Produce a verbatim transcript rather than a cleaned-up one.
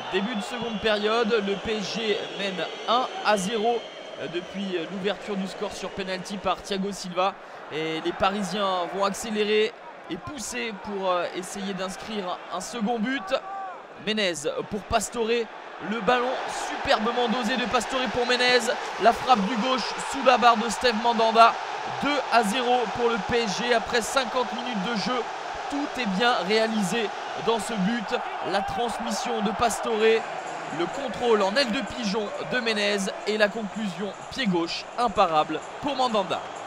Début de seconde période, le P S G mène un à zéro depuis l'ouverture du score sur penalty par Thiago Silva. Et les Parisiens vont accélérer et pousser pour essayer d'inscrire un second but. Menez pour Pastore. Le ballon superbement dosé de Pastore pour Menez. La frappe du gauche sous la barre de Steve Mandanda. deux à zéro pour le P S G après cinquante minutes de jeu. Tout est bien réalisé dans ce but. La transmission de Pastore, le contrôle en aile de pigeon de Menez et la conclusion pied gauche imparable pour Mandanda.